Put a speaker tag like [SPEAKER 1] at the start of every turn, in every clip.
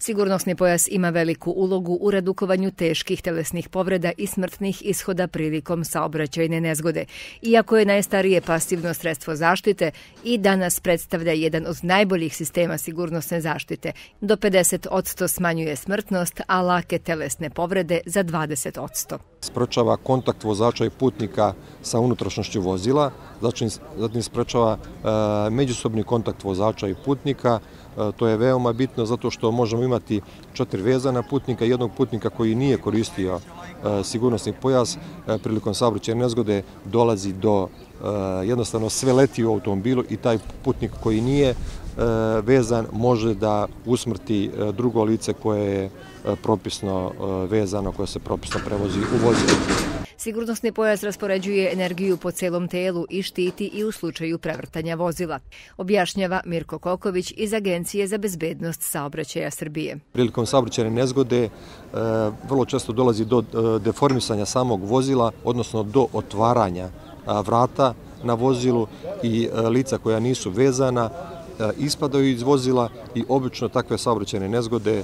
[SPEAKER 1] Sigurnosni pojas ima veliku ulogu u redukovanju teških telesnih povreda i smrtnih ishoda prilikom saobraćajne nezgode. Iako je najstarije pasivno sredstvo zaštite, i danas predstavlja jedan od najboljih sistema sigurnosne zaštite. Do 50% smanjuje smrtnost, a lake telesne povrede za 20%.
[SPEAKER 2] Sprečava kontakt vozača i putnika sa unutrašnjošću vozila, zatim sprečava međusobni kontakt vozača i putnika. To je veoma bitno zato što možemo imati 4 vezana putnika i jednog putnika koji nije koristio sigurnosni pojas. Prilikom saobraćajne nezgode dolazi do jednostavno sve leti u automobilu i taj putnik koji nije vezan može da usmrti drugo lice koje je propisno vezano, koje se propisno prevozi u vozilu.
[SPEAKER 1] Sigurnosni pojas raspoređuje energiju po celom telu i štiti i u slučaju prevrtanja vozila, objašnjava Mirko Koković iz Agencije za bezbednost saobraćaja Srbije.
[SPEAKER 2] Prilikom saobraćajne nezgode vrlo često dolazi do deformisanja samog vozila, odnosno do otvaranja vrata na vozilu i lica koja nisu vezana ispadaju iz vozila i obično takve saobraćajne nezgode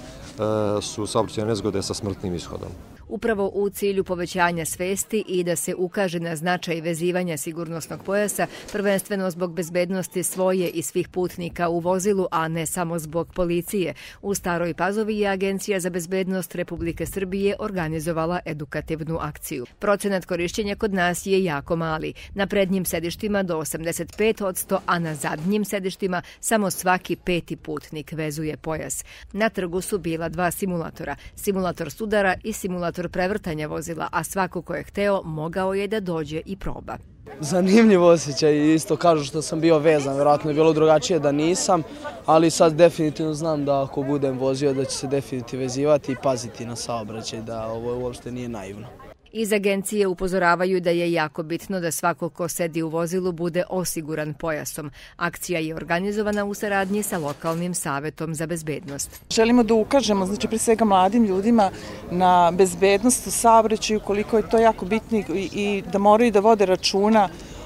[SPEAKER 2] su saobraćajne nezgode sa smrtnim ishodom.
[SPEAKER 1] Upravo u cilju povećanja svesti i da se ukaže na značaj vezivanja sigurnosnog pojasa, prvenstveno zbog bezbednosti svoje i svih putnika u vozilu, a ne samo zbog policije, u Staroj Pazovi je Agencija za bezbednost Republike Srbije organizovala edukativnu akciju. Procenat korišćenja kod nas je jako mali, na prednjim sedištima do 85%, a na zadnjim sedištima samo svaki 5. putnik vezuje pojas. Na trgu su bila 2 simulatora, simulator sudara i simulator prevrtanja vozila, a svako ko je hteo mogao je da dođe i proba.
[SPEAKER 3] Zanimljiv osjećaj, isto kažu što sam bio vezan, vjerojatno je bilo drugačije da nisam, ali sad definitivno znam da ako budem vozio da će se definitivno vezivati i paziti na saobraćaj, da ovo uopšte nije naivno.
[SPEAKER 1] Iz agencije upozoravaju da je jako bitno da svako ko sedi u vozilu bude osiguran pojasom. Akcija je organizovana u saradnji sa lokalnim savetom za bezbednost.
[SPEAKER 4] Želimo da ukažemo, znači pre svega mladim ljudima, na bezbednost u saobraćaju, koliko je to jako bitno i da moraju da vode računa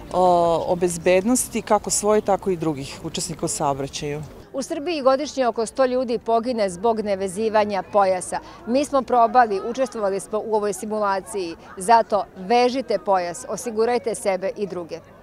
[SPEAKER 4] o bezbednosti kako svoje, tako i drugih učesnika u saobraćaju.
[SPEAKER 1] U Srbiji godišnje oko 100 ljudi pogine zbog nevezivanja pojasa. Mi smo probali, učestvovali smo u ovoj simulaciji, zato vežite pojas, osigurajte sebe i druge.